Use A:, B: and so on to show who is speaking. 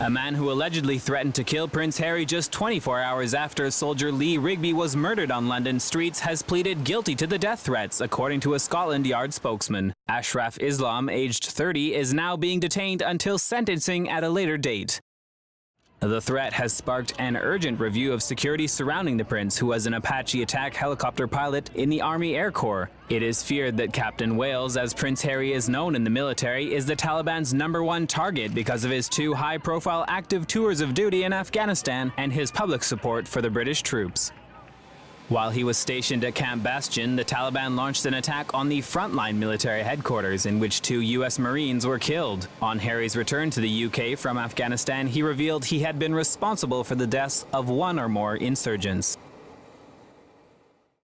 A: A man who allegedly threatened to kill Prince Harry just 24 hours after soldier Lee Rigby was murdered on London streets has pleaded guilty to the death threats, according to a Scotland Yard spokesman. Ashraf Islam, aged 30, is now being detained until sentencing at a later date. The threat has sparked an urgent review of security surrounding the prince, who was an Apache attack helicopter pilot in the Army Air Corps. It is feared that Captain Wales, as Prince Harry is known in the military, is the Taliban's #1 target because of his 2 high-profile active tours of duty in Afghanistan and his public support for the British troops. While he was stationed at Camp Bastion, the Taliban launched an attack on the frontline military headquarters in which 2 U.S. Marines were killed. On Harry's return to the UK from Afghanistan, he revealed he had been responsible for the deaths of 1 or more insurgents.